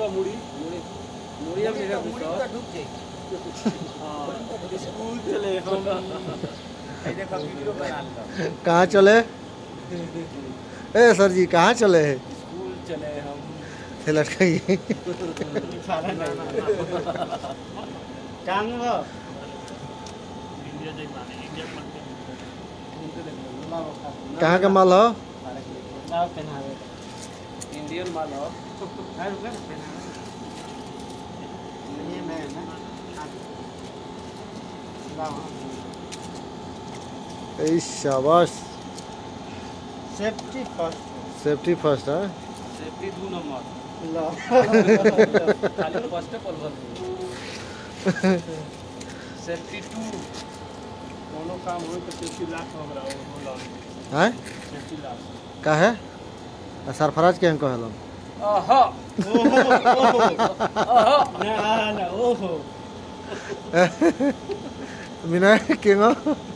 का मुड़ी मुड़ी अब मेरा मुड़ी का ढुक जाए। हां स्कूल चले हम ये देखो वीडियो बना लो। कहाँ चले? ए सर जी कहाँ चले हैं? स्कूल चले हम लटकाइए सारा नहीं टांग वो कहाँ का माल हो? लाओ पहनावे इंडियन माल हो है रुक ना पहनावे ये मैं ना लाओ ए शाबाश सेफ्टी फर्स्ट सेफ्टी फर्स्ट है। सेफ्टी 2 नंबर ला खाली फर्स्ट पर भर सेफ्टी 2 दोनों काम हो तो सेफ्टी लाख हो रहा हो हैं? सेफ्टी लाख का है? सरफराज के अंको हेलो आहा ओहो ओहो ना ना ओहो विनय किंगो